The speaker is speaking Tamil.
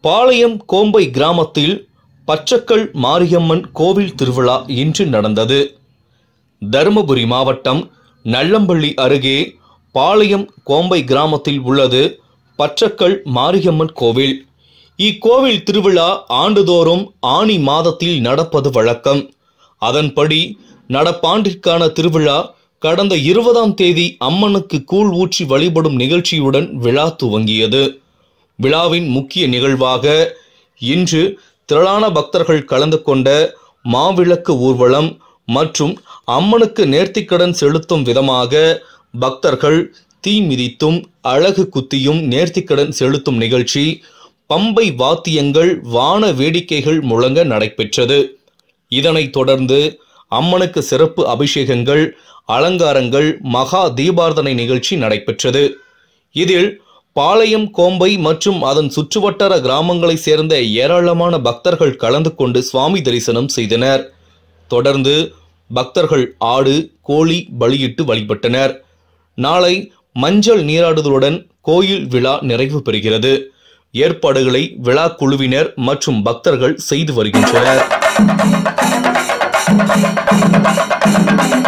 பாளையம் கோம்பை கிராமத்தில் பச்சக்கல் மாரியம்மன் கோவில் திருவிழா இன்று நடந்தது. தருமபுரி மாவட்டம் நல்லம்பள்ளி அருகே பாளையம் கோம்பை கிராமத்தில் உள்ளது பச்சக்கல் மாரியம்மன் கோவில். இக்கோவில் திருவிழா ஆண்டுதோறும் ஆனி மாதத்தில் நடப்பது வழக்கம். அதன்படி நடப்பாண்டிற்கான திருவிழா கடந்த 20ஆம் தேதி அம்மனுக்கு கூழ் ஊற்றி வழிபடும் நிகழ்ச்சியுடன் விழா துவங்கியது. விழாவின் முக்கிய நிகழ்வாக இன்று திரளான பக்தர்கள் கலந்து கொண்ட மாவிளக்கு ஊர்வலம் மற்றும் அம்மனுக்கு நேர்த்திக்கடன் செலுத்தும் விதமாக பக்தர்கள் தீ மிதித்தும் அழகு குத்தியும் நேர்த்திக்கடன் செலுத்தும் நிகழ்ச்சி, பம்பை வாத்தியங்கள், வான வேடிக்கைகள் முழங்க நடைபெற்றது. இதனைத் தொடர்ந்து அம்மனுக்கு சிறப்பு அபிஷேகங்கள், அலங்காரங்கள், மகா தீபார்த்தனை நிகழ்ச்சி நடைபெற்றது. இதில் பாளையம் கோம்பை மற்றும் அதன் சுற்றுவட்டார கிராமங்களை சேர்ந்த ஏராளமான பக்தர்கள் கலந்து கொண்டு சுவாமி தரிசனம் செய்தனர். தொடர்ந்து பக்தர்கள் ஆடு, கோழி பலியிட்டு வழிபட்டனர். நாளை மஞ்சள் நீராடுதலுடன் கோயில் விழா நிறைவு பெறுகிறது. ஏற்பாடுகளை விழா குழுவினர் மற்றும் பக்தர்கள் செய்து வருகின்றனர்.